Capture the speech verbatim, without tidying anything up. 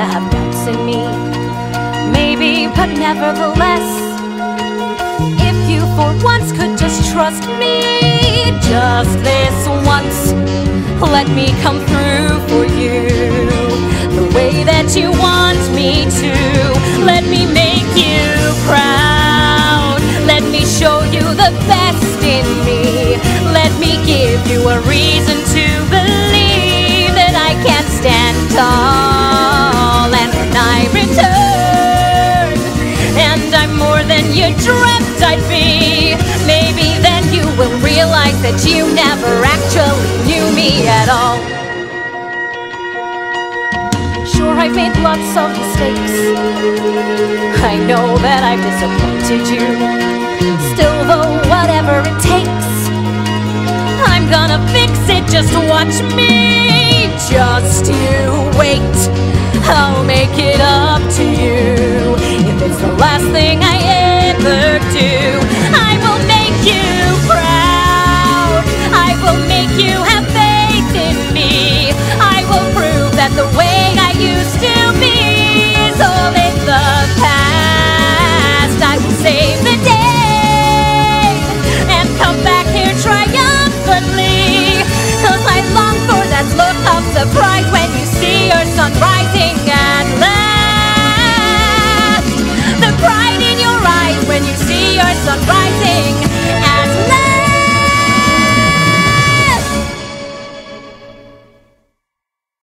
have doubts in me. Maybe, but nevertheless, if you for once could just trust me, just this once, let me come through for you the way that you want me to. Let me make you proud. Let me show you the best in me. Let me give you a reason to believe that I can stand tall. And when I return, and I'm more than you dreamt I'd be, maybe then you will realize that you never actually knew me at all. Sure, I've made lots of mistakes. I know that I've disappointed you. Still though, whatever it takes, I'm gonna fix it, just watch me. Just you wait, I'll make it up to you.